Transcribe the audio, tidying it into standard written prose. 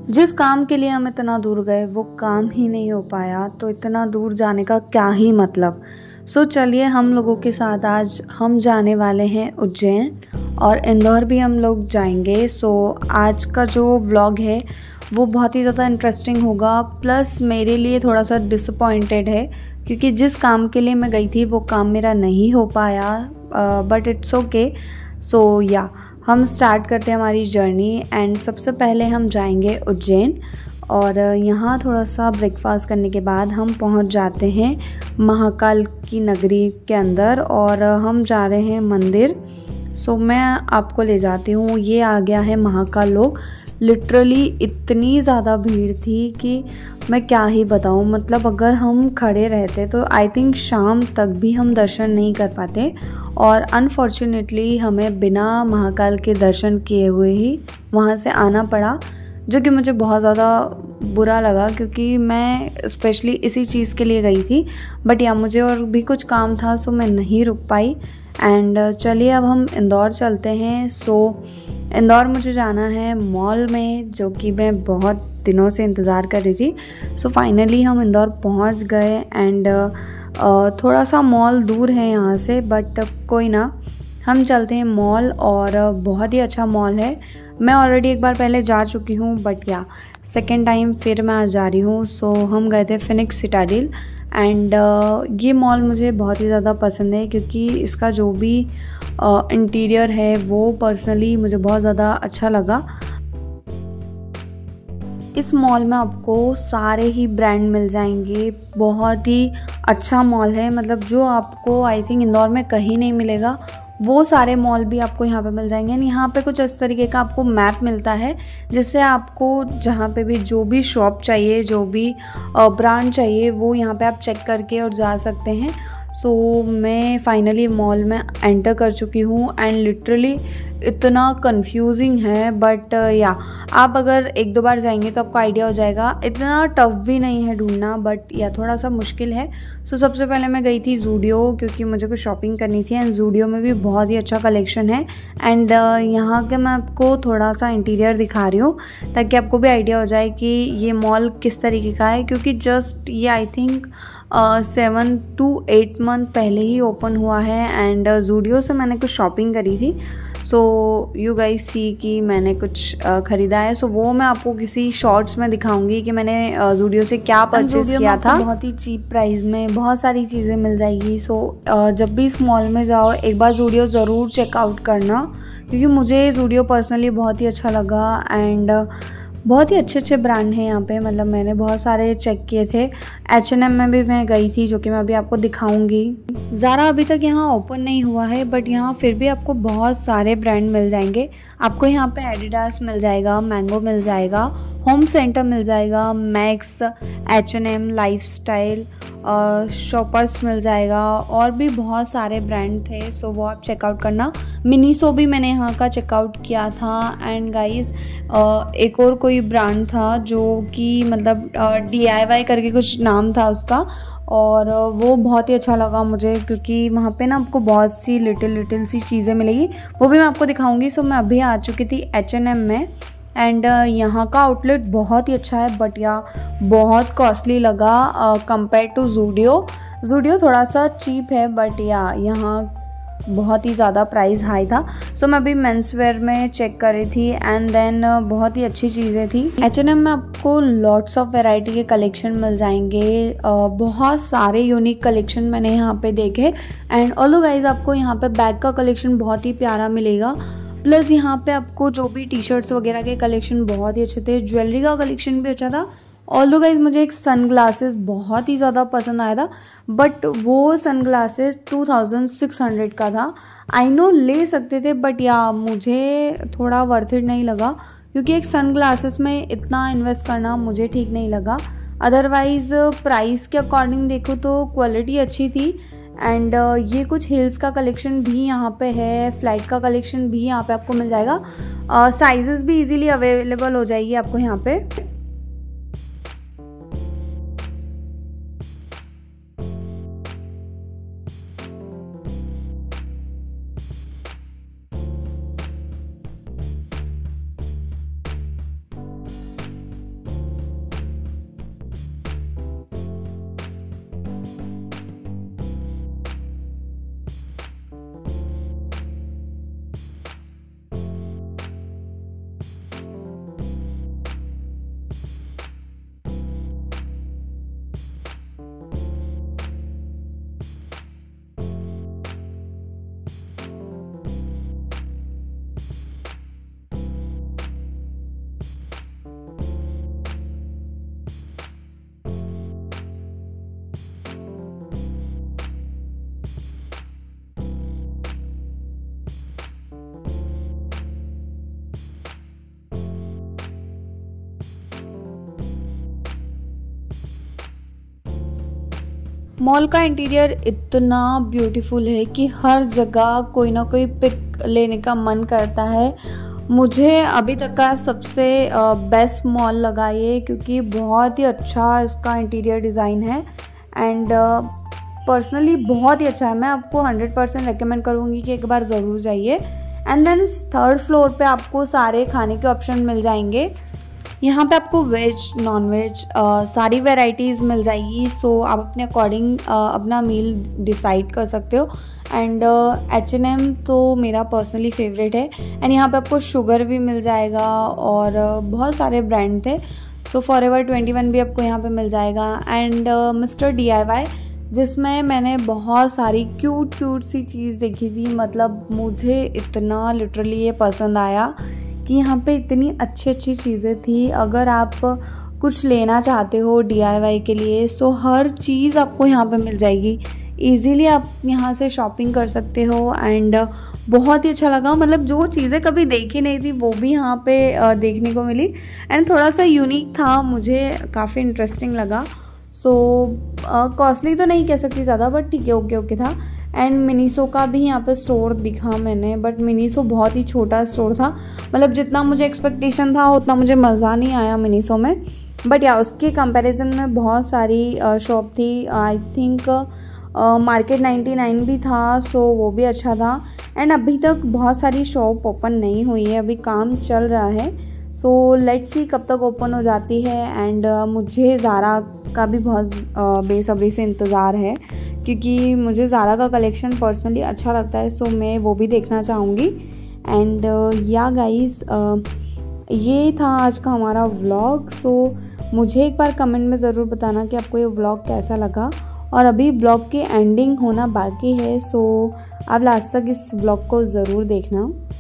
जिस काम के लिए हम इतना दूर गए वो काम ही नहीं हो पाया, तो इतना दूर जाने का क्या ही मतलब। चलिए हम लोगों के साथ आज हम जाने वाले हैं उज्जैन और इंदौर भी हम लोग जाएंगे। आज का जो व्लॉग है वो बहुत ही ज़्यादा इंटरेस्टिंग होगा, प्लस मेरे लिए थोड़ा सा डिसअपॉइंटेड है क्योंकि जिस काम के लिए मैं गई थी वो काम मेरा नहीं हो पाया, बट इट्स ओके। हम स्टार्ट करते हैं हमारी जर्नी एंड सबसे पहले हम जाएंगे उज्जैन और यहाँ थोड़ा सा ब्रेकफास्ट करने के बाद हम पहुँच जाते हैं महाकाल की नगरी के अंदर और हम जा रहे हैं मंदिर। मैं आपको ले जाती हूँ। ये आ गया है महाकाल लोक। लिटरली इतनी ज़्यादा भीड़ थी कि मैं क्या ही बताऊँ, मतलब अगर हम खड़े रहते तो आई थिंक शाम तक भी हम दर्शन नहीं कर पाते और अनफॉर्चुनेटली हमें बिना महाकाल के दर्शन किए हुए ही वहाँ से आना पड़ा, जो कि मुझे बहुत ज़्यादा बुरा लगा क्योंकि मैं स्पेशली इसी चीज़ के लिए गई थी। बट मुझे और भी कुछ काम था, मैं नहीं रुक पाई। एंड चलिए अब हम इंदौर चलते हैं। इंदौर मुझे जाना है मॉल में, जो कि मैं बहुत दिनों से इंतज़ार कर रही थी। फाइनली हम इंदौर पहुंच गए एंड थोड़ा सा मॉल दूर है यहाँ से, बट कोई ना, हम चलते हैं मॉल और बहुत ही अच्छा मॉल है। मैं ऑलरेडी एक बार पहले जा चुकी हूँ, बट सेकेंड टाइम फिर मैं आज जा रही हूँ। हम गए थे फिनिक्स सिटाडेल एंड ये मॉल मुझे बहुत ही ज़्यादा पसंद है क्योंकि इसका जो भी इंटीरियर है वो पर्सनली मुझे बहुत ज़्यादा अच्छा लगा। इस मॉल में आपको सारे ही ब्रांड मिल जाएंगे। बहुत ही अच्छा मॉल है, मतलब जो आपको आई थिंक इंदौर में कहीं नहीं मिलेगा वो सारे मॉल भी आपको यहाँ पे मिल जाएंगे। यहाँ पे कुछ इस तरीके का आपको मैप मिलता है जिससे आपको जहाँ पे भी जो भी शॉप चाहिए, जो भी ब्रांड चाहिए, वो यहाँ पे आप चेक करके और जा सकते हैं। मैं फाइनली मॉल में एंटर कर चुकी हूँ एंड लिटरली इतना कंफ्यूजिंग है, बट आप अगर एक दो बार जाएंगे तो आपको आइडिया हो जाएगा। इतना टफ भी नहीं है ढूंढना, बट थोड़ा सा मुश्किल है। सबसे पहले मैं गई थी ज़ूडियो क्योंकि मुझे कुछ शॉपिंग करनी थी एंड ज़ूडियो में भी बहुत ही अच्छा कलेक्शन है। एंड यहाँ के मैं आपको थोड़ा सा इंटीरियर दिखा रही हूँ ताकि आपको भी आइडिया हो जाए कि ये मॉल किस तरीके का है, क्योंकि जस्ट ये आई थिंक 7 to 8 मंथ पहले ही ओपन हुआ है एंड ज़ूडियो से मैंने कुछ शॉपिंग करी थी। यू गाइस सी कि मैंने कुछ ख़रीदा है। वो मैं आपको किसी शॉर्ट्स में दिखाऊंगी कि मैंने ज़ूडियो से क्या परचेज़ किया था। बहुत ही चीप प्राइस में बहुत सारी चीज़ें मिल जाएगी। जब भी इस मॉल में जाओ एक बार ज़ूडियो ज़रूर चेकआउट करना, क्योंकि मुझे ज़ूडियो पर्सनली बहुत ही अच्छा लगा एंड बहुत ही अच्छे अच्छे ब्रांड हैं यहाँ पे। मतलब मैंने बहुत सारे चेक किए थे। H&M में भी मैं गई थी, जो कि मैं अभी आपको दिखाऊंगी। ज़ारा अभी तक यहाँ ओपन नहीं हुआ है, बट यहाँ फिर भी आपको बहुत सारे ब्रांड मिल जाएंगे। आपको यहाँ पे एडिडास मिल जाएगा, मैंगो मिल जाएगा, होम सेंटर मिल जाएगा, मैक्स, H&M, लाइफस्टाइल, शॉपर्स मिल जाएगा और भी बहुत सारे ब्रांड थे। वो आप चेकआउट करना। मिनीसो भी मैंने यहाँ का चेकआउट किया था एंड गाइस एक और कोई ब्रांड था जो कि मतलब DIY करके कुछ नाम था उसका, और वो बहुत ही अच्छा लगा मुझे क्योंकि वहाँ पे ना आपको बहुत सी लिटिल सी चीज़ें मिलेगी, वो भी मैं आपको दिखाऊंगी। मैं अभी आ चुकी थी H&M में एंड यहाँ का आउटलेट बहुत ही अच्छा है, बट बहुत कॉस्टली लगा कंपेयर टू ज़ूडियो थोड़ा सा चीप है, बट यहाँ बहुत ही ज़्यादा प्राइस हाई था। मैं अभी मेंस वेयर में चेक कर रही थी एंड देन बहुत ही अच्छी चीज़ें थी। H&M में आपको लॉट्स ऑफ वैरायटी के कलेक्शन मिल जाएंगे। बहुत सारे यूनिक कलेक्शन मैंने यहाँ पे देखे एंड ऑल्दो गाइज आपको यहाँ पे बैग का कलेक्शन बहुत ही प्यारा मिलेगा। प्लस यहाँ पे आपको जो भी टी शर्ट्स वगैरह के कलेक्शन बहुत ही अच्छे थे। ज्वेलरी का कलेक्शन भी अच्छा था। ऑल्दो गाइज मुझे एक सन ग्लासेस बहुत ही ज़्यादा पसंद आया था, बट वो सन ग्लासेस 2600 का था। आई नो ले सकते थे, बट मुझे थोड़ा वर्थ इट नहीं लगा क्योंकि एक सन ग्लासेस में इतना इन्वेस्ट करना मुझे ठीक नहीं लगा। अदरवाइज़ प्राइस के अकॉर्डिंग देखो तो क्वालिटी अच्छी थी एंड ये कुछ हिल्स का कलेक्शन भी यहाँ पे है, फ्लाइट का कलेक्शन भी यहाँ पे आपको मिल जाएगा। साइजेस भी इजीली अवेलेबल हो जाएगी आपको यहाँ पे। मॉल का इंटीरियर इतना ब्यूटीफुल है कि हर जगह कोई ना कोई पिक लेने का मन करता है। मुझे अभी तक का सबसे बेस्ट मॉल लगा ये, क्योंकि बहुत ही अच्छा इसका इंटीरियर डिज़ाइन है एंड पर्सनली बहुत ही अच्छा है। मैं आपको 100% रेकमेंड करूँगी कि एक बार ज़रूर जाइए। एंड देन 3rd फ्लोर पे आपको सारे खाने के ऑप्शन मिल जाएंगे। यहाँ पे आपको वेज नॉन वेज सारी वैरायटीज़ मिल जाएगी। सो आप अपने अकॉर्डिंग अपना मील डिसाइड कर सकते हो। एंड H&M तो मेरा पर्सनली फेवरेट है। एंड यहाँ पे आपको शुगर भी मिल जाएगा और बहुत सारे ब्रांड थे। सो फॉरएवर 21 भी आपको यहाँ पे मिल जाएगा। एंड मिस्टर DIY, जिसमें मैंने बहुत सारी क्यूट सी चीज़ देखी थी। मतलब मुझे इतना लिटरली ये पसंद आया कि यहाँ पे इतनी अच्छी चीज़ें थी। अगर आप कुछ लेना चाहते हो DIY के लिए, सो हर चीज़ आपको यहाँ पे मिल जाएगी। इजीली आप यहाँ से शॉपिंग कर सकते हो। एंड बहुत ही अच्छा लगा। मतलब जो चीज़ें कभी देखी नहीं थी वो भी यहाँ पे देखने को मिली। एंड थोड़ा सा यूनिक था, मुझे काफ़ी इंटरेस्टिंग लगा। सो कॉस्टली तो नहीं कह सकती ज़्यादा, बट ठीक है, ओके था। एंड मिनीसो का भी यहाँ पे स्टोर दिखा मैंने, बट मिनीसो बहुत ही छोटा स्टोर था। मतलब जितना मुझे एक्सपेक्टेशन था उतना मुझे मज़ा नहीं आया मिनीसो में। बट या उसके कंपैरिजन में बहुत सारी शॉप थी। आई थिंक मार्केट 99 भी था, सो वो भी अच्छा था। एंड अभी तक बहुत सारी शॉप ओपन नहीं हुई है, अभी काम चल रहा है। सो लेट्स सी कब तक ओपन हो जाती है। एंड मुझे ज़ारा का भी बहुत बेसब्री से इंतज़ार है, क्योंकि मुझे ज़ारा का कलेक्शन पर्सनली अच्छा लगता है। सो मैं वो भी देखना चाहूँगी। एंड या गाइस, ये था आज का हमारा व्लॉग। सो मुझे एक बार कमेंट में ज़रूर बताना कि आपको ये व्लॉग कैसा लगा। और अभी ब्लॉग की एंडिंग होना बाकी है, सो आप लास्ट तक इस व्लॉग को ज़रूर देखना।